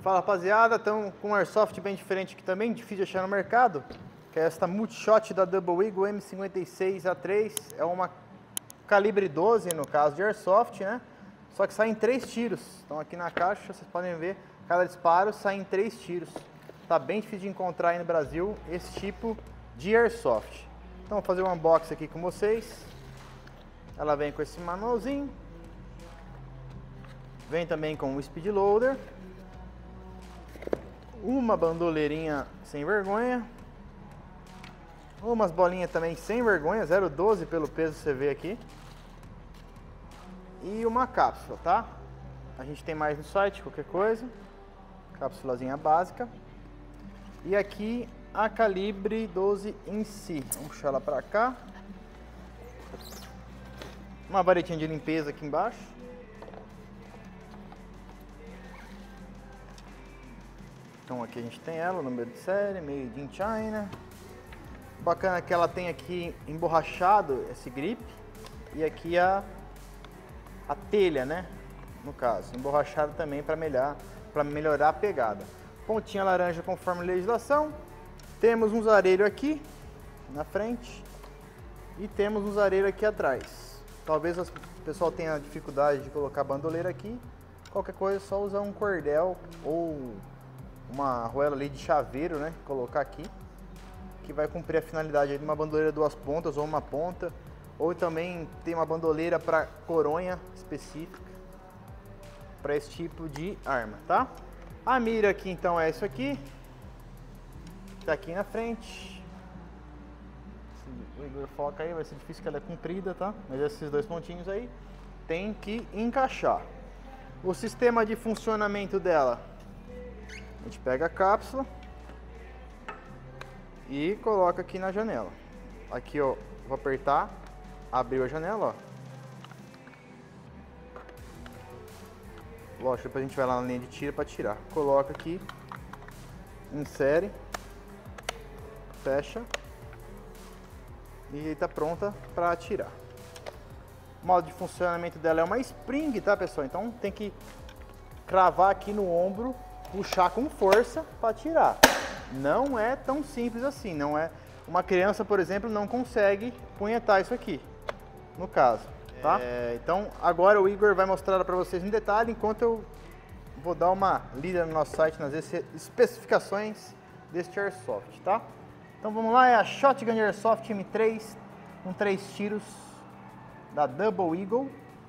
Fala rapaziada, estamos com um Airsoft bem diferente aqui também, difícil de achar no mercado, que é esta Multishot da Double Eagle M56A3, é uma calibre 12 no caso de Airsoft, né? Só que sai em 3 tiros, então aqui na caixa vocês podem ver, cada disparo sai em 3 tiros. Tá bem difícil de encontrar aí no Brasil esse tipo de Airsoft. Então vou fazer um unboxing aqui com vocês. Ela vem com esse manualzinho, vem também com o Speed Loader, uma bandoleirinha sem vergonha, umas bolinhas também sem vergonha, 0,12 pelo peso que você vê aqui, e uma cápsula, tá? A gente tem mais no site, qualquer coisa, cápsulazinha básica, e aqui a calibre 12 em si. Vamos puxar ela pra cá, uma varetinha de limpeza aqui embaixo. Então aqui a gente tem ela, o número de série, Made in China. Bacana que ela tem aqui emborrachado esse grip e aqui a telha, né? No caso, emborrachado também para melhorar a pegada. Pontinha laranja conforme legislação. Temos um zarelho aqui na frente e temos um zarelho aqui atrás. Talvez o pessoal tenha dificuldade de colocar bandoleira aqui. Qualquer coisa é só usar um cordel ou uma arruela ali de chaveiro, né? Colocar aqui, que vai cumprir a finalidade de uma bandoleira 2 pontas ou uma ponta, ou também tem uma bandoleira para coronha específica para esse tipo de arma, tá? A mira aqui então é isso aqui, tá aqui na frente. Se o Igor foca aí, vai ser difícil que ela é comprida, tá? Mas esses 2 pontinhos aí tem que encaixar. O sistema de funcionamento dela: a gente pega a cápsula e coloca aqui na janela. Aqui, ó, vou apertar, abriu a janela, ó. Lógico, depois a gente vai lá na linha de tiro para tirar. Coloca aqui, insere, fecha e tá pronta para atirar. O modo de funcionamento dela é uma spring, tá, pessoal? Então tem que cravar aqui no ombro, puxar com força para tirar. Não é tão simples assim, não é. Uma criança, por exemplo, não consegue punhetar isso aqui, no caso, tá? Então agora o Igor vai mostrar para vocês em detalhe, enquanto eu vou dar uma lida no nosso site nas especificações deste Airsoft, tá? Então vamos lá, é a Shotgun Airsoft M3 com 3 tiros da Double Eagle.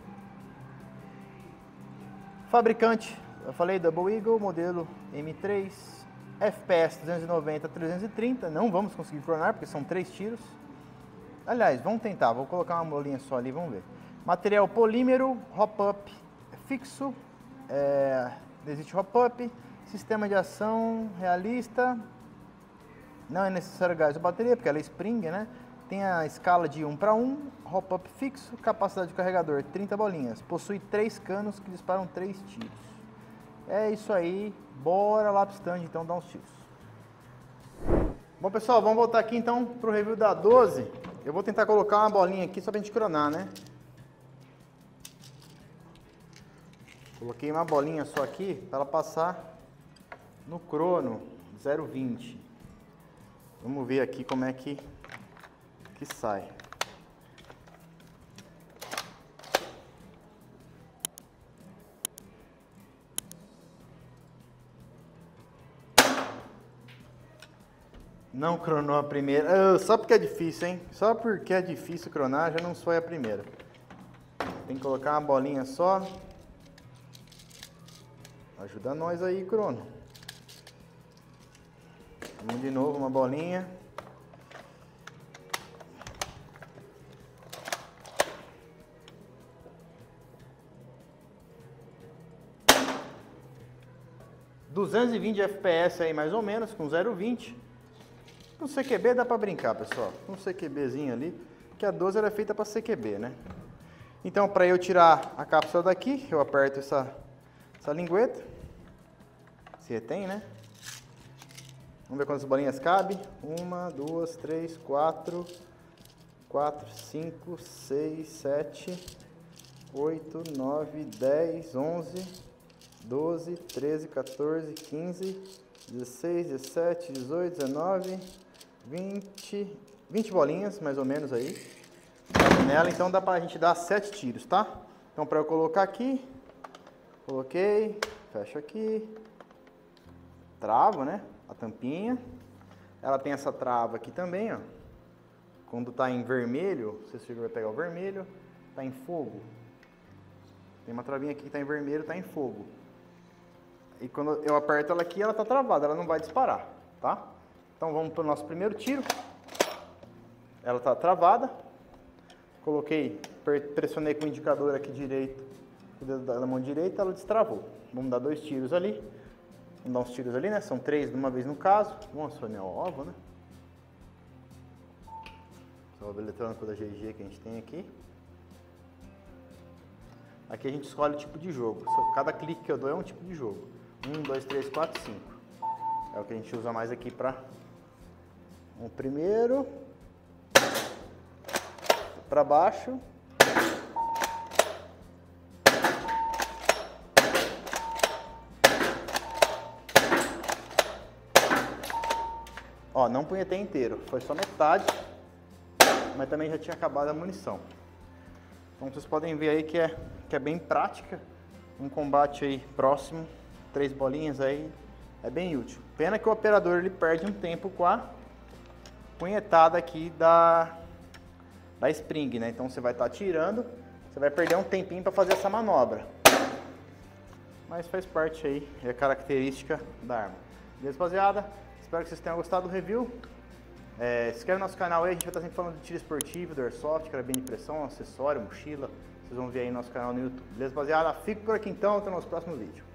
Fabricante, eu falei, Double Eagle, modelo M3, FPS 290 a 330, não vamos conseguir cronar porque são 3 tiros. Aliás, vamos tentar, vou colocar uma bolinha só ali, vamos ver. Material polímero, hop-up fixo, desiste hop-up, sistema de ação realista, não é necessário gás ou bateria porque ela é spring, né? Tem a escala de 1 para 1, hop-up fixo, capacidade de carregador 30 bolinhas, possui 3 canos que disparam 3 tiros. É isso aí, bora lá pro stand então dar uns tiros. Bom pessoal, vamos voltar aqui então pro review da 12. Eu vou tentar colocar uma bolinha aqui só pra gente cronar, né? Coloquei uma bolinha só aqui para ela passar no crono 0,20. Vamos ver aqui como é que sai. Não cronou a primeira. Só porque é difícil, hein? Só porque é difícil cronar, já não foi a primeira. Tem que colocar uma bolinha só. Ajuda nós aí, crono. Vamos de novo, uma bolinha. ...220 FPS aí mais ou menos, com 0,20. Com CQB dá pra brincar, pessoal. Com CQBzinho ali, que a 12 era feita para CQB, né? Então, para eu tirar a cápsula daqui, eu aperto essa lingueta. Se retém, né? Vamos ver quantas bolinhas cabe. 1, 2, 3, 4, 5, 6, 7, 8, 9, 10, 11, 12, 13, 14, 15, 16, 17, 18, 19, 20 bolinhas, mais ou menos aí, nela. Então dá pra gente dar 7 tiros, tá? Então para eu colocar aqui, coloquei, fecho aqui, travo, né, a tampinha. Ela tem essa trava aqui também, ó. Quando tá em vermelho, você vai pegar o vermelho, tá em fogo. Tem uma travinha aqui que tá em vermelho, tá em fogo. E quando eu aperto ela aqui, ela tá travada, ela não vai disparar, tá? Então vamos pro nosso primeiro tiro. Ela tá travada. Coloquei, pressionei com o indicador aqui direito, o dedo da mão direita, ela destravou. Vamos dar 2 tiros ali. Vamos dar uns tiros ali, né? São 3 de uma vez no caso. Vamos acionar o ovo, né? Esse ovo eletrônico da GG que a gente tem aqui. Aqui a gente escolhe o tipo de jogo. Cada clique que eu dou é um tipo de jogo. 1, 2, 3, 4, 5. É o que a gente usa mais aqui para o primeiro. Para baixo. Ó, não punhetei inteiro, foi só metade, mas também já tinha acabado a munição. Então vocês podem ver aí que é bem prática, um combate aí próximo, 3 bolinhas aí, é bem útil. Pena que o operador ele perde um tempo com a punhetada aqui da spring, né? Então você vai estar atirando, você vai perder um tempinho para fazer essa manobra. Mas faz parte aí, é a característica da arma. Beleza, rapaziada? Espero que vocês tenham gostado do review. Se inscreve no nosso canal aí, a gente vai estar sempre falando de tiro esportivo, do airsoft, carabina de pressão, acessório, mochila. Vocês vão ver aí no nosso canal no YouTube. Beleza, rapaziada? Fico por aqui então, até o nosso próximo vídeo.